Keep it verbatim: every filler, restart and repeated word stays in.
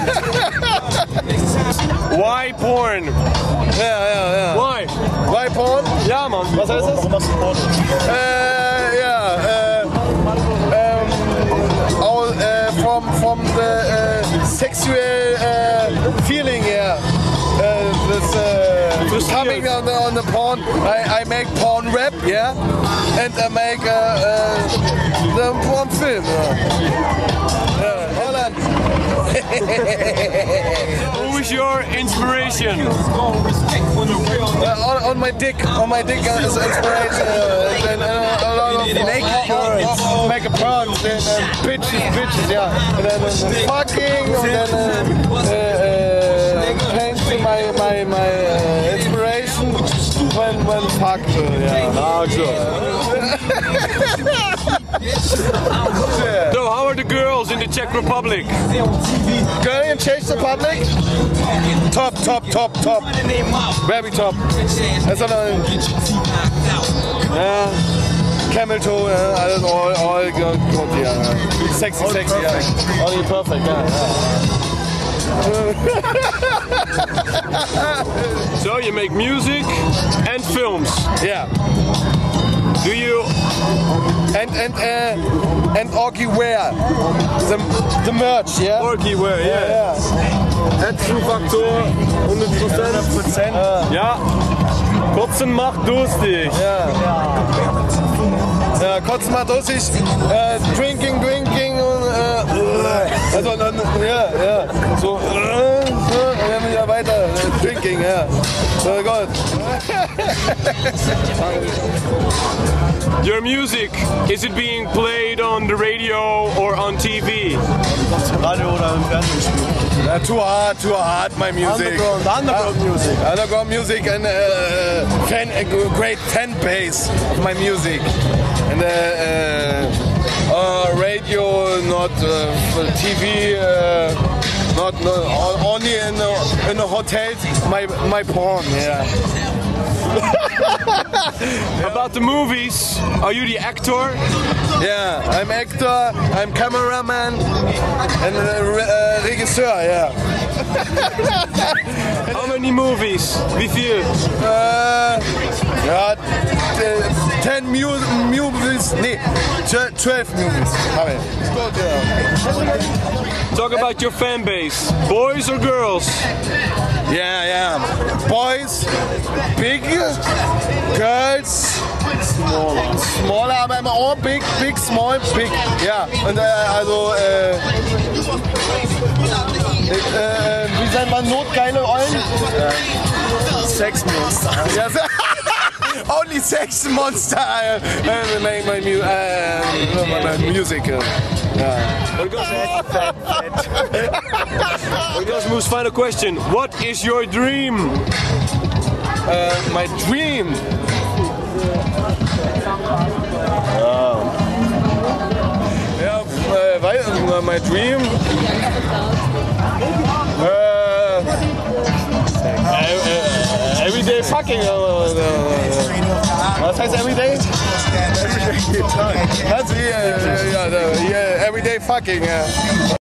Why porn? Ja, ja, ja. Why? Why porn? Ja, man. Was heißt das? Äh, ja, äh, ähm, all, uh, from, from the uh, sexual uh, feeling, yeah. Uh, this, uh, coming on the, on the porn, I, I make porn rap, yeah, and I make uh, uh, the porn film. Yeah. Uh, Holland. Who is your inspiration? Uh, on, on my dick, on my dick uh, is inspiration. Uh, and, uh, a lot of make porn, make a porn, then uh, bitches, bitches, yeah, and then uh, fucking, and then uh, uh, uh, paint my my my uh, inspiration when when fuck, uh, yeah. Ah, so, how are the girls in the Czech Republic? Girl in Czech Republic? Top, top, top, top. Very top. That's a yeah. Camel toe, yeah. Alles all, all good, yeah. Sexy, all sexy, perfect. Yeah. All perfect, yeah. So you make music and films. Yeah. Do you and and uh, and Orky wear the the merch, yeah. Orky wear, yeah. Yeah. yeah. Action-Faktor hundert Prozent. Uh. Ja. Kotzen macht durstig. Ja. Ja, kotzen macht durstig. Uh, drinking, drinking und uh, also dann ja, ja. So uh, und dann wieder weiter uh, drinking, ja. So gut. Your music, is it being played on the radio or on T V? Radio oder im Fernsehen. Uh, too hard, too hard, my music. Underground, underground uh, music. Underground music and uh, fan, a great fan base of my music. And uh, uh, uh, radio, not uh, T V, uh, not, not only in the, in the hotels. My my porn, yeah. About the movies, are you the actor? Yeah, I'm actor, I'm cameraman, and uh, re uh, regisseur, yeah. How many movies? Wie viel? Uh, ja, ten mu movies, nee, twelve movies. Good, yeah. Talk about your fan base, boys or girls? Yeah, yeah. Boys, big, girls, smaller. Smaller, aber immer all big, big, small, big. Ja, und äh, also, äh, äh, wie sagt man, notgeile Rollen? Äh, Sexmonster. Ja, only sex monster. Uh, uh, make my, mu uh, my music. Uh, yeah. Orgasmus, final question. What is your dream? Uh, my dream. Oh. Yeah, uh, my dream. Uh, uh, everyday fucking. Uh, uh, was heißt everyday? Everyday time. That's yeah, yeah, yeah, yeah, everyday fucking. Uh.